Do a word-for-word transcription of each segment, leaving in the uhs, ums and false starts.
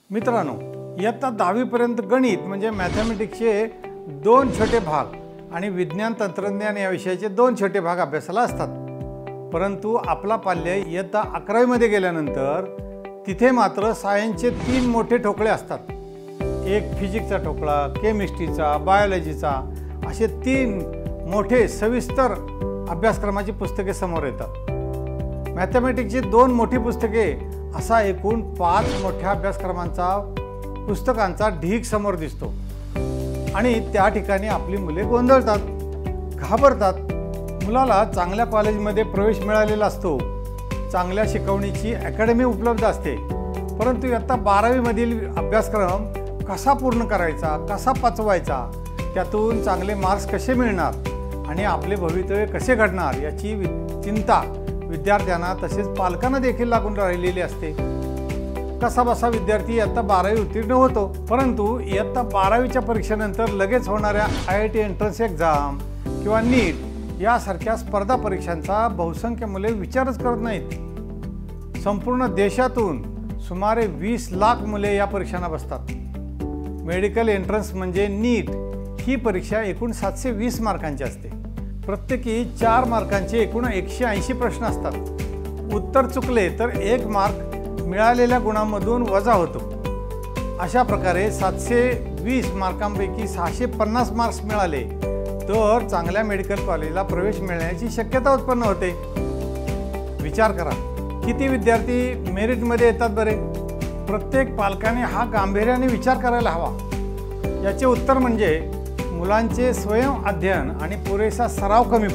मित्रांनो, इयत्ता दहावी पर्यंत गणित म्हणजे मॅथमॅटिक्सचे दोन छोटे भाग आणि विज्ञान तंत्रज्ञान या विषयाचे दोन छोटे भाग अभ्यासाला असतात। परंतु आपला पाल्य इयत्ता अकरावी मध्ये गेल्यानंतर तिथे मात्र सायन्सचे तीन मोठे ठोकळे असतात। एक फिजिक्सचा ठोकळा, केमिस्ट्रीचा, बायोलॉजीचा, असे तीन मोठे सविस्तर अभ्यासक्रमाची पुस्तके समोर येतात। मॅथमॅटिक्सची दोन मोठी पुस्तके असा एकूण पाच मोठ्या अभ्यासक्रमांचा पुस्तकांचा ढीग समोर दिसतो आणि त्या ठिकाणी आपली मुले गोंधळतात, घाबरतात। मुलाला चांगल्या कॉलेजमध्ये प्रवेश मिळालेला असतो, चांगल्या शिकवणीची अकॅडमी उपलब्ध असते, परंतु इयत्ता बारावी मधील अभ्यासक्रम कसा पूर्ण करायचा, कसा पचवायचा, त्यातून चांगले मार्क्स कसे मिळणार आणि आपले भवितव्य कसे घडणार याची चिंता विद्यार्थ्यांना तसेच पालकांना देखील लागून राहिलेली असते। कसा बसा विद्यार्थी इयत्ता बारावी उत्तीर्ण होतो, परंतु इयत्ता बारावीच्या परीक्षेनंतर लगेच होणाऱ्या I I T entrance exam किंवा नीट यासारख्या स्पर्धा परीक्षांचा बहुसंख्य मुले विचारच करत नाहीत। संपूर्ण देशातून सुमारे वीस लाख मुले या परीक्षांना बसतात। मेडिकल एंट्रन्स म्हणजे नीट ही परीक्षा एकूण सातशे वीस मार्कांची असते। प्रत्येकी चार मार्कांचे एकूण एकशे ऐंशी प्रश्न असतात। उत्तर चुकले तर एक मार्क मिळालेल्या गुणांमधून वजा होतो। अशा प्रकारे सातशे वीस मार्कांपैकी सहाशे पन्नास मार्क्स मिळाले तर चांगल्या मेडिकल कॉलेजला प्रवेश मिळण्याची शक्यता उत्पन्न होते। विचार करा, किती विद्यार्थी मेरिटमध्ये येतात बरे? प्रत्येक पालकाने हा गांभीर्याने विचार करायला हवा। याचे उत्तर म्हणजे मुलांचे स्वयं अध्ययन आणि पुरेसा सराव कमी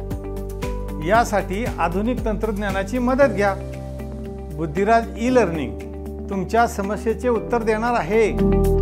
पडतो। यासाठी आधुनिक तंत्रज्ञानाची मदत घ्या। बुद्धिराज ई लर्निंग तुमच्या समस्येचे उत्तर देणार आहे।